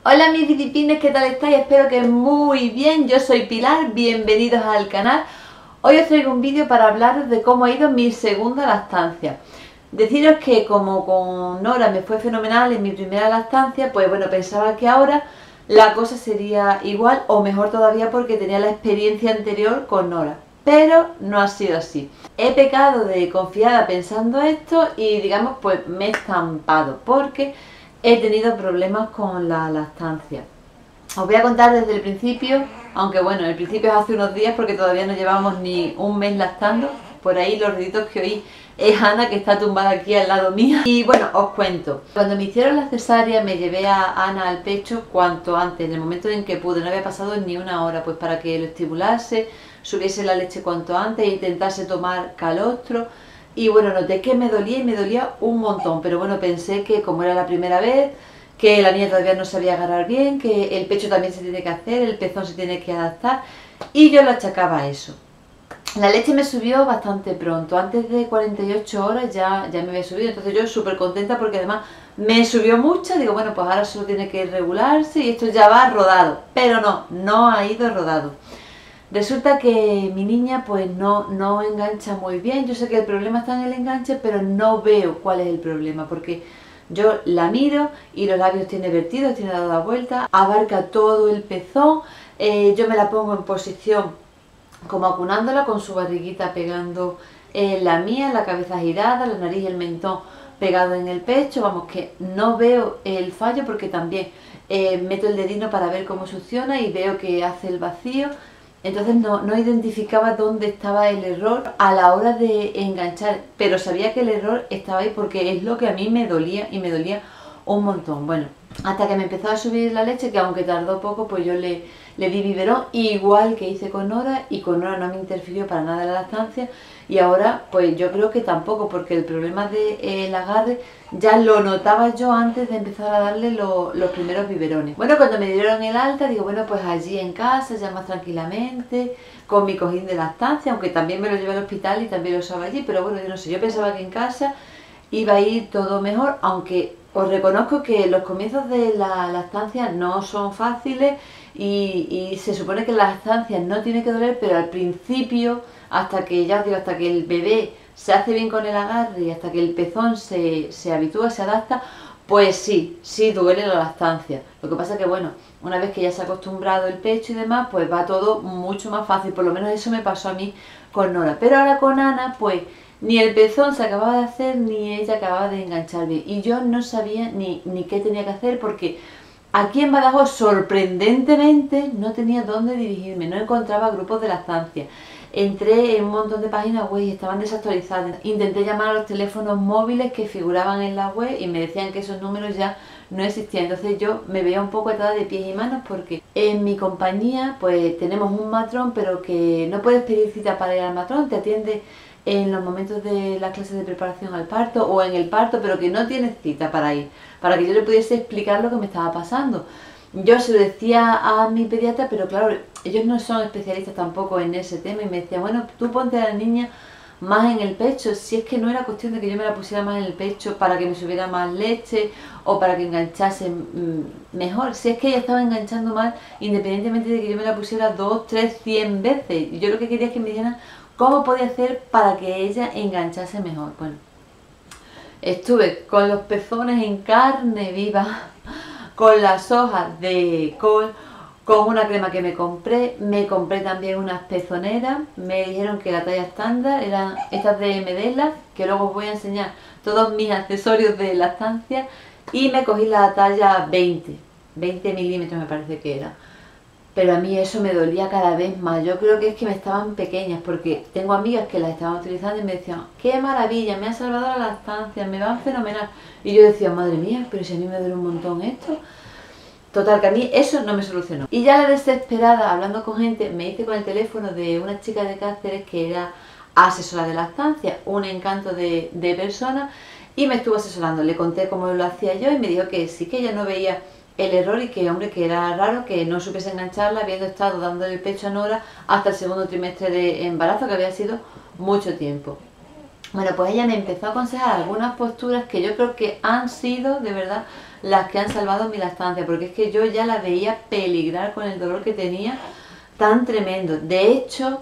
Hola mis filipines, ¿qué tal estáis? Espero que muy bien. Yo soy Pilar, bienvenidos al canal. Hoy os traigo un vídeo para hablaros de cómo ha ido mi segunda lactancia. Deciros que como con Nora me fue fenomenal en mi primera lactancia, pues bueno, pensaba que ahora la cosa sería igual o mejor todavía porque tenía la experiencia anterior con Nora. Pero no ha sido así. He pecado de confiada pensando esto y digamos pues me he estampado porque he tenido problemas con la lactancia. Os voy a contar desde el principio, aunque bueno, el principio es hace unos días porque todavía no llevamos ni un mes lactando. Por ahí los ruiditos que oí es Ana, que está tumbada aquí al lado mía. Y bueno, os cuento. Cuando me hicieron la cesárea me llevé a Ana al pecho cuanto antes, en el momento en que pude. No había pasado ni una hora, pues para que lo estimulase, subiese la leche cuanto antes e intentase tomar calostro. Y bueno, noté que me dolía y me dolía un montón, pero bueno, pensé que como era la primera vez, que la niña todavía no sabía agarrar bien, que el pecho también se tiene que hacer, el pezón se tiene que adaptar, y yo lo achacaba a eso. La leche me subió bastante pronto, antes de 48 horas ya me había subido, entonces yo súper contenta porque además me subió mucho, digo bueno pues ahora solo tiene que regularse y esto ya va rodado, pero no ha ido rodado. Resulta que mi niña pues no engancha muy bien. Yo sé que el problema está en el enganche, pero no veo cuál es el problema, porque yo la miro y los labios tiene vertidos, tiene dado la vuelta, abarca todo el pezón, yo me la pongo en posición como acunándola con su barriguita pegando en la mía, la cabeza girada, la nariz y el mentón pegado en el pecho. Vamos, que no veo el fallo porque también meto el dedino para ver cómo succiona y veo que hace el vacío. Entonces no identificaba dónde estaba el error a la hora de enganchar, pero sabía que el error estaba ahí porque es lo que a mí me dolía y me dolía un montón. Bueno, hasta que me empezó a subir la leche, que aunque tardó poco, pues yo le di biberón, igual que hice con Nora, y con Nora no me interfirió para nada la lactancia, y ahora pues yo creo que tampoco, porque el problema del agarre ya lo notaba yo antes de empezar a darle los primeros biberones. Bueno, cuando me dieron el alta, digo, bueno, pues allí en casa, ya más tranquilamente, con mi cojín de lactancia, aunque también me lo llevé al hospital y también lo usaba allí, pero bueno, yo no sé, yo pensaba que en casa iba a ir todo mejor, aunque os reconozco que los comienzos de la lactancia no son fáciles y se supone que la lactancia no tiene que doler, pero al principio, hasta que ya os digo, hasta que el bebé se hace bien con el agarre y hasta que el pezón se habitúa, se adapta, pues sí duele la lactancia. Lo que pasa que bueno, una vez que ya se ha acostumbrado el pecho y demás, pues va todo mucho más fácil, por lo menos eso me pasó a mí con Nora. Pero ahora con Ana, pues ni el pezón se acababa de hacer, ni ella acababa de enganchar bien. Y yo no sabía ni qué tenía que hacer porque aquí en Badajoz, sorprendentemente, no tenía dónde dirigirme, no encontraba grupos de lactancia. Entré en un montón de páginas web y estaban desactualizadas. Intenté llamar a los teléfonos móviles que figuraban en la web y me decían que esos números ya no existían. Entonces yo me veía un poco atada de pies y manos porque en mi compañía pues tenemos un matrón, pero que no puedes pedir cita para ir al matrón, te atiende en los momentos de las clases de preparación al parto o en el parto, pero que no tienes cita para ir, para que yo le pudiese explicar lo que me estaba pasando. Yo se lo decía a mi pediatra, pero claro, ellos no son especialistas tampoco en ese tema y me decían, bueno, tú ponte a la niña más en el pecho, si es que no era cuestión de que yo me la pusiera más en el pecho para que me subiera más leche o para que enganchase mejor, si es que ella estaba enganchando mal independientemente de que yo me la pusiera 2, 3, 100 veces. Yo lo que quería es que me dijeran cómo podía hacer para que ella enganchase mejor. Bueno, estuve con los pezones en carne viva, con las hojas de col, con una crema que me compré también unas pezoneras, me dijeron que la talla estándar eran estas de Medela, que luego os voy a enseñar todos mis accesorios de lactancia, y me cogí la talla 20 milímetros me parece que era. Pero a mí eso me dolía cada vez más. Yo creo que es que me estaban pequeñas, porque tengo amigas que las estaban utilizando y me decían, qué maravilla, me ha salvado la lactancia, me van fenomenal. Y yo decía, madre mía, pero si a mí me duele un montón esto. Total, que a mí eso no me solucionó. Y ya la desesperada, hablando con gente, me hice con el teléfono de una chica de Cáceres que era asesora de lactancia, un encanto de persona, y me estuvo asesorando. Le conté cómo lo hacía yo y me dijo que sí, que ella no veía el error y que, hombre, que era raro que no supiese engancharla habiendo estado dándole el pecho a Nora hasta el segundo trimestre de embarazo, que había sido mucho tiempo. Bueno, pues ella me empezó a aconsejar algunas posturas que yo creo que han sido, de verdad, las que han salvado mi lactancia, porque es que yo ya la veía peligrar con el dolor que tenía tan tremendo. De hecho,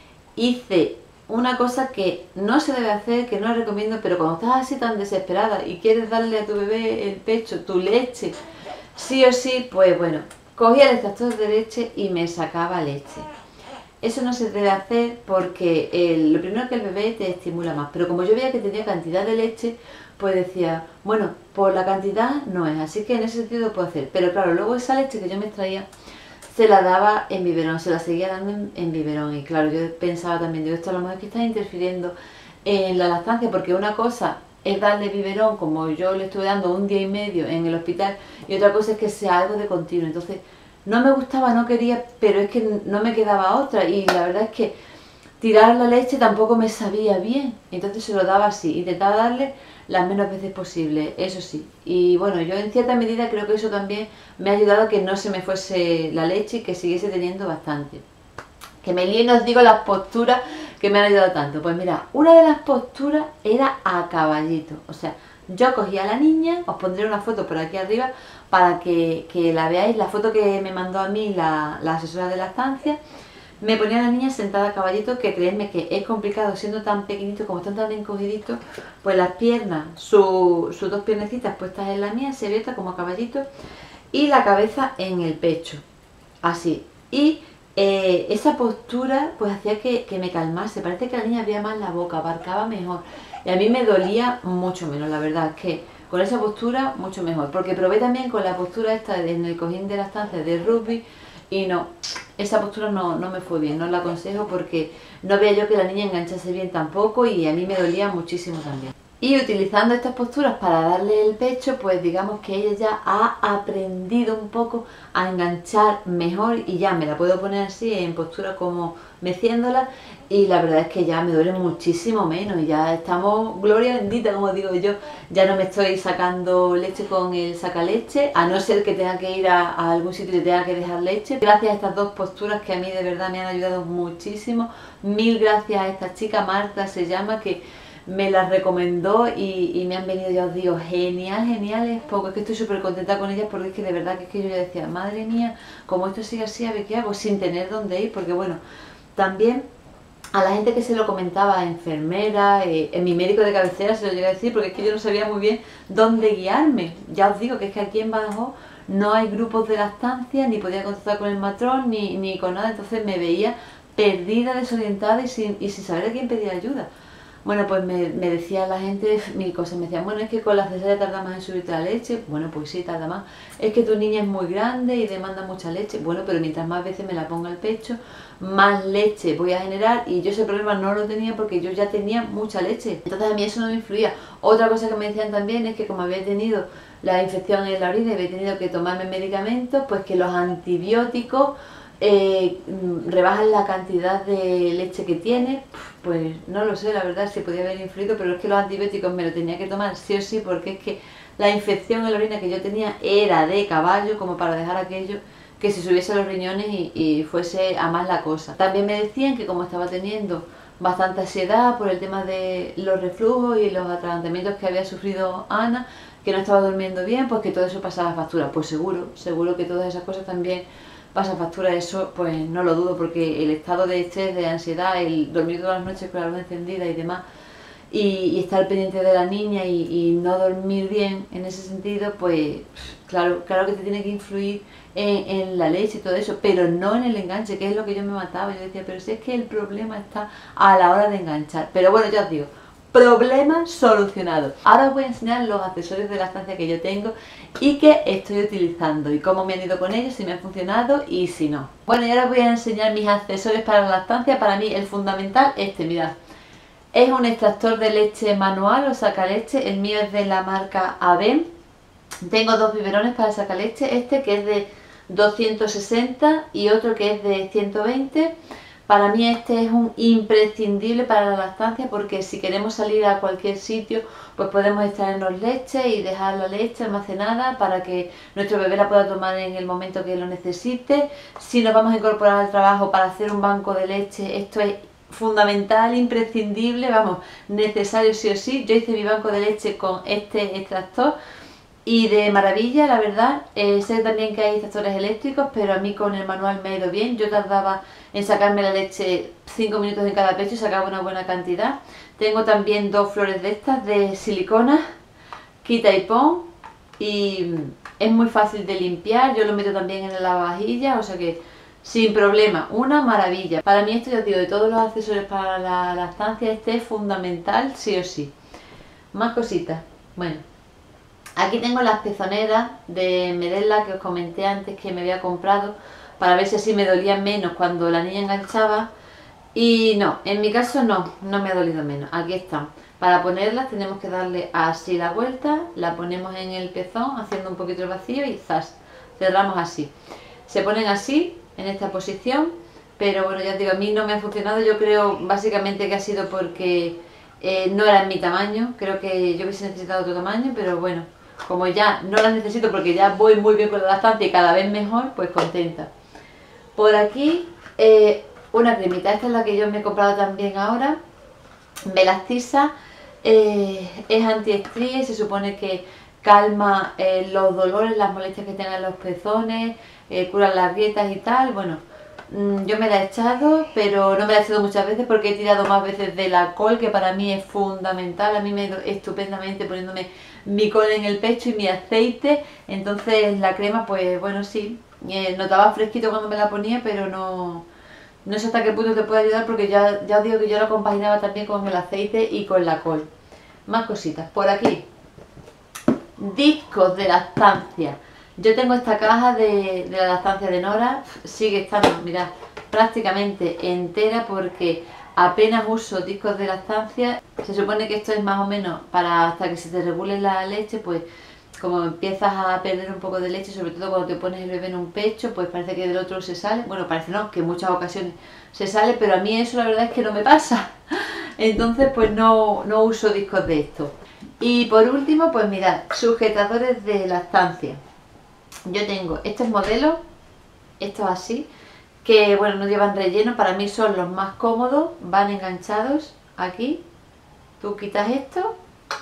hice una cosa que no se debe hacer, que no la recomiendo, pero cuando estás así tan desesperada y quieres darle a tu bebé el pecho, tu leche, sí o sí, pues bueno, cogía el extractor de leche y me sacaba leche. Eso no se debe hacer porque lo primero que el bebé te estimula más, pero como yo veía que tenía cantidad de leche, pues decía, bueno, por la cantidad no es, así que en ese sentido lo puedo hacer. Pero claro, luego esa leche que yo me extraía, se la daba en biberón, se la seguía dando en biberón. Y claro, yo pensaba también, digo, esto a lo mejor es que está interfiriendo en la lactancia, porque una cosa es darle biberón, como yo le estuve dando un día y medio en el hospital, y otra cosa es que sea algo de continuo. Entonces, no me gustaba, no quería, pero es que no me quedaba otra, y la verdad es que tirar la leche tampoco me sabía bien, entonces se lo daba así, intentaba darle las menos veces posible, eso sí. Y bueno, yo en cierta medida creo que eso también me ha ayudado a que no se me fuese la leche y que siguiese teniendo bastante. Que me líe y no os digo las posturas que me han ayudado tanto. Pues mira, una de las posturas era a caballito. O sea, yo cogía a la niña, os pondré una foto por aquí arriba para que la veáis, la foto que me mandó a mí la asesora de lactancia. Me ponía a la niña sentada a caballito, que creedme que es complicado siendo tan pequeñito, como están tan encogiditos, pues las piernas, sus dos piernecitas puestas en la mía, se abierta como a caballito, y la cabeza en el pecho, así. Y esa postura pues hacía que me calmase, parece que la niña abría más la boca, abarcaba mejor, y a mí me dolía mucho menos, la verdad es que con esa postura mucho mejor, porque probé también con la postura esta en el cojín de lactancia de rugby, y no, esa postura no me fue bien, no la aconsejo porque no veía yo que la niña enganchase bien tampoco, y a mí me dolía muchísimo también. Y utilizando estas posturas para darle el pecho, pues digamos que ella ya ha aprendido un poco a enganchar mejor, y ya me la puedo poner así en postura como meciéndola, y la verdad es que ya me duele muchísimo menos, y ya estamos, gloria bendita, como digo yo, ya no me estoy sacando leche con el sacaleche, a no ser que tenga que ir a algún sitio y tenga que dejar leche. Gracias a estas dos posturas que a mí de verdad me han ayudado muchísimo, mil gracias a esta chica, Marta se llama, que me las recomendó y me han venido, ya os digo, genial, geniales, porque es que estoy súper contenta con ellas, porque es que de verdad que es que yo ya decía, madre mía, como esto sigue así, a ver qué hago, sin tener dónde ir, porque bueno, también a la gente que se lo comentaba, enfermera, en mi médico de cabecera se lo llegué a decir, porque es que yo no sabía muy bien dónde guiarme. Ya os digo que es que aquí en Badajoz no hay grupos de lactancia, ni podía contactar con el matrón, ni con nada, entonces me veía perdida, desorientada y sin saber a quién pedir ayuda. Bueno, pues me decía la gente mil cosas, me decían, bueno, es que con la cesárea tarda más en subirte la leche, bueno, pues sí, tarda más, es que tu niña es muy grande y demanda mucha leche, bueno, pero mientras más veces me la ponga al pecho, más leche voy a generar, y yo ese problema no lo tenía porque yo ya tenía mucha leche, entonces a mí eso no me influía. Otra cosa que me decían también es que como había tenido la infección en la orina y había tenido que tomarme medicamentos, pues que los antibióticos rebajan la cantidad de leche que tiene. Pues no lo sé, la verdad, si podía haber influido, pero es que los antibióticos me lo tenía que tomar sí o sí, porque es que la infección en la orina que yo tenía era de caballo, como para dejar aquello que se subiese a los riñones y fuese a más la cosa. También me decían que como estaba teniendo bastante ansiedad por el tema de los reflujos y los atragantamientos que había sufrido Ana, que no estaba durmiendo bien, pues que todo eso pasaba factura. Pues seguro que todas esas cosas también pasa factura, eso pues no lo dudo, porque el estado de estrés, de ansiedad, el dormir todas las noches con la luz encendida y demás, y estar pendiente de la niña y no dormir bien en ese sentido, pues claro que te tiene que influir en la leche y todo eso, pero no en el enganche, que es lo que yo me mataba. Yo decía, pero si es que el problema está a la hora de enganchar. Pero bueno, ya os digo, problema solucionado. Ahora os voy a enseñar los accesorios de lactancia que yo tengo y que estoy utilizando, y cómo me han ido con ellos, si me han funcionado y si no. Bueno, y ahora os voy a enseñar mis accesorios para la lactancia. Para mí el fundamental, mirad, es un extractor de leche manual o sacaleche. El mío es de la marca Avem. Tengo dos biberones para sacaleche, que es de 260 y otro que es de 120. Para mí este es un imprescindible para la lactancia, porque si queremos salir a cualquier sitio, pues podemos extraernos leche y dejar la leche almacenada para que nuestro bebé la pueda tomar en el momento que lo necesite. Si nos vamos a incorporar al trabajo para hacer un banco de leche, esto es fundamental, imprescindible, vamos, necesario sí o sí. Yo hice mi banco de leche con este extractor Y de maravilla, la verdad. Sé también que hay tractores eléctricos, pero a mí con el manual me ha ido bien. Yo tardaba en sacarme la leche 5 minutos en cada pecho y sacaba una buena cantidad. Tengo también 2 flores de estas de silicona, quita y pon, y es muy fácil de limpiar. Yo lo meto también en la lavavajillas, o sea que sin problema, una maravilla. Para mí esto, ya os digo, de todos los accesorios para la lactancia, este es fundamental sí o sí. Más cositas. Bueno, aquí tengo las pezoneras de Medela que os comenté antes que me había comprado para ver si así me dolían menos cuando la niña enganchaba. Y no, en mi caso no me ha dolido menos. Aquí están. Para ponerlas tenemos que darle así la vuelta, la ponemos en el pezón haciendo un poquito el vacío y ¡zas! Cerramos así. Se ponen así, en esta posición, pero bueno, ya os digo, a mí no me ha funcionado. Yo creo básicamente que ha sido porque no era en mi tamaño. Creo que yo hubiese necesitado otro tamaño, pero bueno, como ya no las necesito porque ya voy muy bien con la lactancia y cada vez mejor, pues contenta. Por aquí una cremita, esta es la que yo me he comprado también ahora, Melastisa, es antiestrías, se supone que calma los dolores, las molestias que tengan los pezones, cura las grietas y tal. Bueno, yo me la he echado, pero no me la he echado muchas veces porque he tirado más veces de la col, que para mí es fundamental. A mí me ha ido estupendamente poniéndome mi col en el pecho y mi aceite. Entonces la crema, pues bueno, sí, notaba fresquito cuando me la ponía, pero no sé hasta qué punto te puede ayudar porque ya os digo que yo lo compaginaba también con el aceite y con la col. Más cositas. Por aquí, discos de lactancia. Yo tengo esta caja de la lactancia de Nora, sigue estando, mirad, prácticamente entera porque apenas uso discos de lactancia. Se supone que esto es más o menos para hasta que se te regule la leche, pues como empiezas a perder un poco de leche, sobre todo cuando te pones el bebé en un pecho, pues parece que del otro se sale. Bueno, parece no, que en muchas ocasiones se sale, pero a mí eso la verdad es que no me pasa. Entonces pues no uso discos de esto. Y por último, pues mirad, sujetadores de lactancia. Yo tengo estos modelos, estos así, que bueno, no llevan relleno, para mí son los más cómodos, van enganchados aquí. Tú quitas esto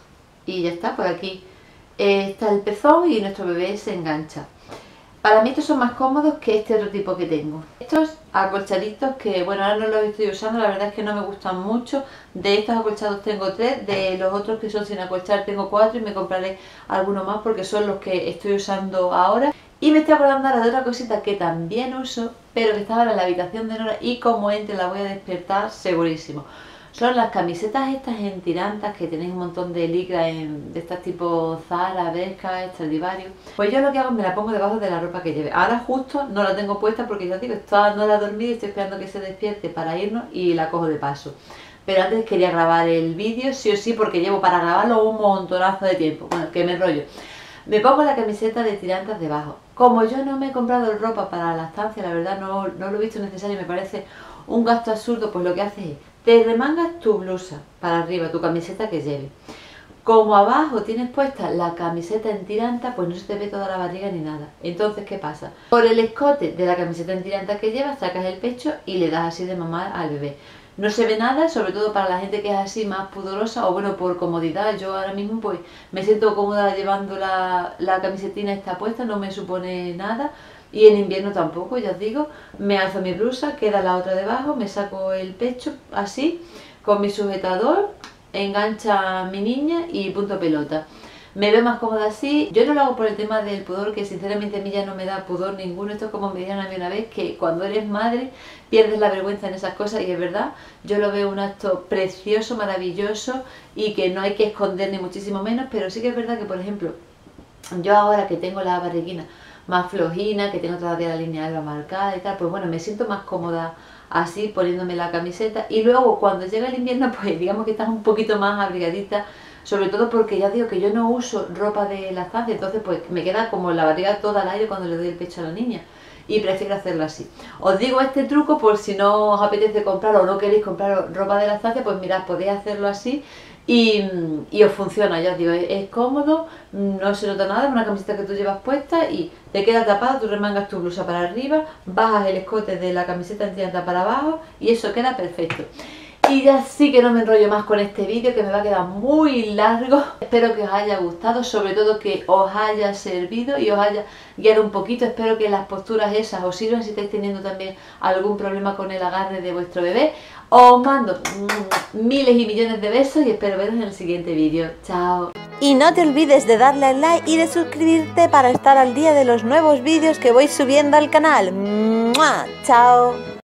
y ya está, por aquí está el pezón y nuestro bebé se engancha. Para mí estos son más cómodos que este otro tipo que tengo. Estos acolchaditos que, bueno, ahora no los estoy usando, la verdad es que no me gustan mucho. De estos acolchados tengo 3, de los otros que son sin acolchar tengo 4 y me compraré alguno más porque son los que estoy usando ahora. Y me estoy acordando ahora de otra cosita que también uso, pero que estaba en la habitación de Nora y como entre la voy a despertar segurísimo. Son las camisetas estas en tirantas que tenéis un montón de licra de estas tipo Zara, Bershka, Stradivarius. Pues yo lo que hago es me la pongo debajo de la ropa que lleve. Ahora justo no la tengo puesta porque ya digo, no la he dormido y estoy esperando que se despierte para irnos y la cojo de paso. Pero antes quería grabar el vídeo sí o sí porque llevo para grabarlo un montonazo de tiempo. Bueno, que me enrollo. Me pongo la camiseta de tirantas debajo. Como yo no me he comprado ropa para la lactancia, la verdad no lo he visto necesario y me parece un gasto absurdo, pues lo que haces es te remangas tu blusa para arriba, tu camiseta que lleves. Como abajo tienes puesta la camiseta en tiranta, pues no se te ve toda la barriga ni nada. Entonces, ¿qué pasa? Por el escote de la camiseta en tiranta que llevas, sacas el pecho y le das así de mamar al bebé. No se ve nada, sobre todo para la gente que es así más pudorosa o bueno, por comodidad. Yo ahora mismo pues me siento cómoda llevando la camisetina esta puesta, no me supone nada. Y en invierno tampoco, ya os digo, me alzo mi blusa, queda la otra debajo, me saco el pecho así, con mi sujetador, engancha a mi niña y punto pelota. Me veo más cómoda así. Yo no lo hago por el tema del pudor, que sinceramente a mí ya no me da pudor ninguno. Esto es como me dijeron a mí una vez, que cuando eres madre pierdes la vergüenza en esas cosas y es verdad. Yo lo veo un acto precioso, maravilloso y que no hay que esconder ni muchísimo menos, pero sí que es verdad que, por ejemplo, yo ahora que tengo la barriguina más flojina, que tengo todavía la línea alba marcada y tal, pues bueno, me siento más cómoda así poniéndome la camiseta. Y luego cuando llega el invierno, pues digamos que estás un poquito más abrigadita, sobre todo porque ya digo que yo no uso ropa de lactancia, entonces pues me queda como la barriga toda al aire cuando le doy el pecho a la niña y prefiero hacerlo así. Os digo este truco por si no os apetece comprar o no queréis comprar ropa de lactancia, pues mirad, podéis hacerlo así y os funciona, ya os digo, es cómodo, no se nota nada, es una camiseta que tú llevas puesta y te queda tapada, tú remangas tu blusa para arriba, bajas el escote de la camiseta en tiranta para abajo y eso queda perfecto. Y ya sí que no me enrollo más con este vídeo, que me va a quedar muy largo. Espero que os haya gustado, sobre todo que os haya servido y os haya guiado un poquito. Espero que las posturas esas os sirvan si estáis teniendo también algún problema con el agarre de vuestro bebé. Os mando miles y millones de besos y espero veros en el siguiente vídeo. Chao. Y no te olvides de darle al like y de suscribirte para estar al día de los nuevos vídeos que voy subiendo al canal. ¡Mua! ¡Chao!